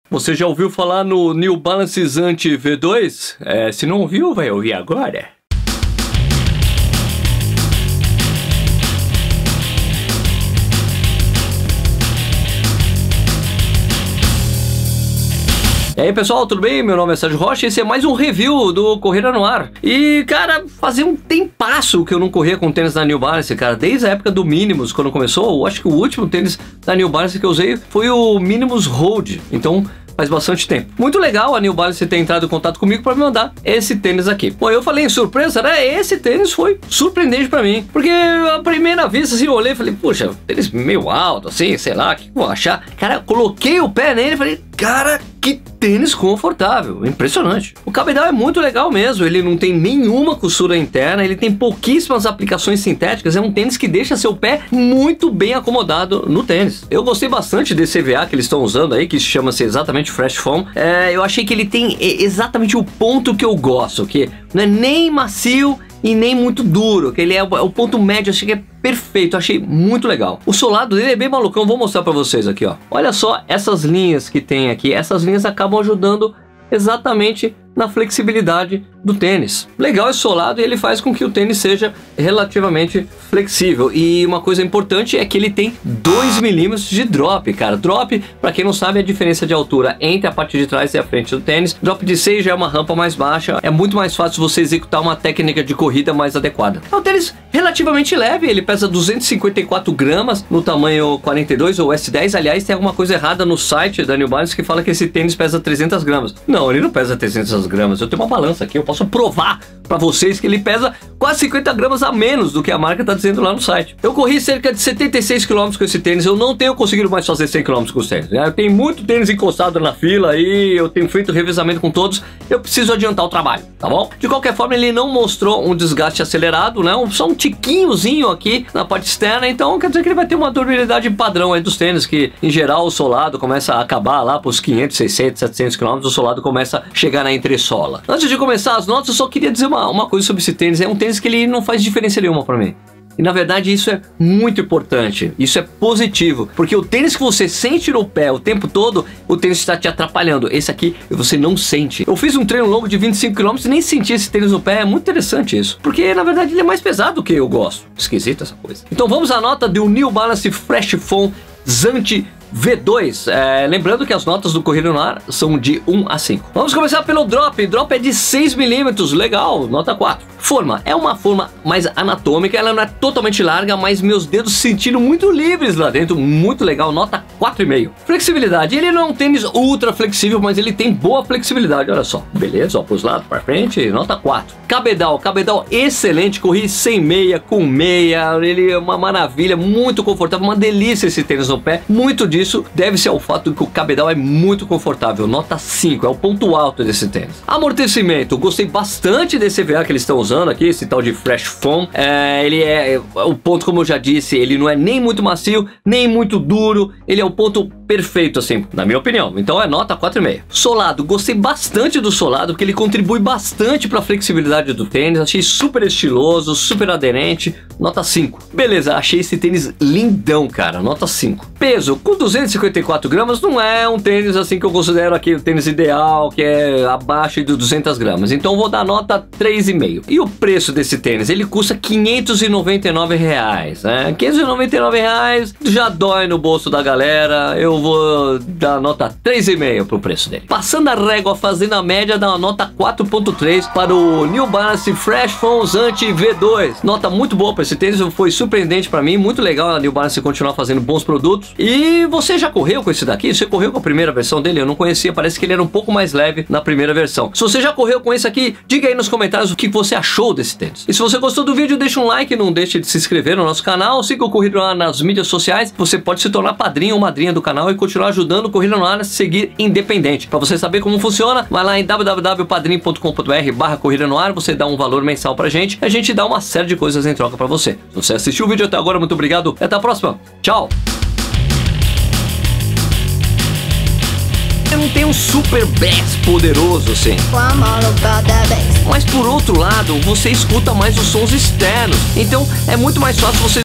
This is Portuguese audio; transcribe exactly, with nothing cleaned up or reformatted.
Você já ouviu falar no New Balance Zante V dois? É, se não ouviu, vai ouvir agora. E aí pessoal, tudo bem? Meu nome é Sérgio Rocha e esse é mais um review do Corrida no Ar. E cara, fazia um tempasso que eu não corria com tênis da New Balance, cara. Desde a época do Minimus, quando começou, eu acho que o último tênis da New Balance que eu usei foi o Minimus Road. Então faz bastante tempo. Muito legal a New Balance ter entrado em contato comigo para me mandar esse tênis aqui. Bom, eu falei em surpresa, né? Esse tênis foi surpreendente para mim, porque a primeira vista assim, eu olhei e falei, puxa, tênis meio alto, assim, sei lá, o que eu vou achar? Cara, coloquei o pé nele e falei, cara, que tênis confortável, impressionante. O cabedal é muito legal mesmo, ele não tem nenhuma costura interna, ele tem pouquíssimas aplicações sintéticas, é um tênis que deixa seu pé muito bem acomodado no tênis. Eu gostei bastante desse E V A que eles estão usando aí, que chama-se exatamente Fresh Foam. É, eu achei que ele tem exatamente o ponto que eu gosto, que não é nem macio e nem muito duro, que ele é o ponto médio, achei que é perfeito, achei muito legal. O solado dele é bem malucão, vou mostrar pra vocês aqui, ó. Olha só essas linhas que tem aqui, essas linhas acabam ajudando exatamente na flexibilidade do tênis. Legal esse solado e ele faz com que o tênis seja relativamente flexível. E uma coisa importante é que ele tem dois milímetros de drop, cara. Drop, para quem não sabe, é a diferença de altura entre a parte de trás e a frente do tênis. Drop de seis já é uma rampa mais baixa, é muito mais fácil você executar uma técnica de corrida mais adequada. É um tênis relativamente leve, ele pesa duzentos e cinquenta e quatro gramas no tamanho quarenta e dois ou S dez. Aliás, tem alguma coisa errada no site da New Balance que fala que esse tênis pesa trezentas gramas. Não, ele não pesa trezentas gramas. Eu tenho uma balança aqui, eu posso provar para vocês que ele pesa quase cinquenta gramas a menos do que a marca está dizendo lá no site. Eu corri cerca de setenta e seis quilômetros com esse tênis, eu não tenho conseguido mais fazer cem quilômetros com os tênis. Eu tenho muito tênis encostado na fila aí, eu tenho feito revezamento com todos, eu preciso adiantar o trabalho, tá bom? De qualquer forma, ele não mostrou um desgaste acelerado, né? Só um tiquinhozinho aqui na parte externa, então quer dizer que ele vai ter uma durabilidade padrão aí dos tênis, que em geral o solado começa a acabar lá para os quinhentos, seiscentos, setecentos quilômetros, o solado começa a chegar na entressola. Antes de começar as notas, eu só queria dizer uma, uma coisa sobre esse tênis. É um tênis que ele não faz diferença nenhuma para mim. E na verdade isso é muito importante, isso é positivo, porque o tênis que você sente no pé o tempo todo, o tênis está te atrapalhando. Esse aqui você não sente. Eu fiz um treino longo de vinte e cinco quilômetros e nem senti esse tênis no pé, é muito interessante isso, porque na verdade ele é mais pesado do que eu gosto. Esquisito essa coisa. Então vamos à nota do New Balance Fresh Foam Zante V dois, é, lembrando que as notas do Corrida no Ar são de um a cinco. Vamos começar pelo drop. Drop é de seis milímetros, legal, nota quatro. Forma, é uma forma mais anatômica, ela não é totalmente larga, mas meus dedos se sentiram muito livres lá dentro, muito legal, nota quatro vírgula cinco. Flexibilidade, ele não é um tênis ultra flexível, mas ele tem boa flexibilidade, olha só, beleza, ó, pros lados, para frente, nota quatro. Cabedal, cabedal excelente, corri sem meia, com meia, ele é uma maravilha, muito confortável, uma delícia esse tênis no pé, muito de isso deve-se ao fato de que o cabedal é muito confortável, nota cinco, é o ponto alto desse tênis. Amortecimento, gostei bastante desse E V A que eles estão usando aqui, esse tal de Fresh Foam. É, ele é, é o ponto, como eu já disse, ele não é nem muito macio, nem muito duro, ele é o ponto perfeito, assim, na minha opinião. Então é nota quatro vírgula cinco. Solado, gostei bastante do solado, porque ele contribui bastante para a flexibilidade do tênis, achei super estiloso, super aderente, nota cinco. Beleza, achei esse tênis lindão, cara, nota cinco. Peso, com duzentos e cinquenta e quatro gramas, não é um tênis assim que eu considero aqui o tênis ideal, que é abaixo de duzentas gramas, então vou dar nota três vírgula cinco. E o preço desse tênis? Ele custa quinhentos e noventa e nove reais, né? quinhentos e noventa e nove reais já dói no bolso da galera, eu vou dar nota três vírgula cinco pro preço dele. Passando a régua, fazendo a média, dá uma nota quatro vírgula três para o New Balance Fresh Foam Zante V dois. Nota muito boa para esse tênis, foi surpreendente para mim, muito legal a New Balance continuar fazendo bons produtos. E você já correu com esse daqui? Você correu com a primeira versão dele? Eu não conhecia, parece que ele era um pouco mais leve na primeira versão. Se você já correu com esse aqui, diga aí nos comentários o que você achou desse tênis. E se você gostou do vídeo, deixa um like, não deixe de se inscrever no nosso canal, siga o Corrida no Ar nas mídias sociais, você pode se tornar padrinho ou madrinha do canal e continuar ajudando o Corrida no Ar a seguir independente. Para você saber como funciona, vai lá em w w w ponto padrim ponto com ponto b r barra Corrida no Ar, você dá um valor mensal pra gente, a gente dá uma série de coisas em troca pra você. Se você assistiu o vídeo até agora, muito obrigado e até a próxima. Tchau! Eu não tenho um super bass poderoso assim, mas por outro lado você escuta mais os sons externos, então é muito mais fácil você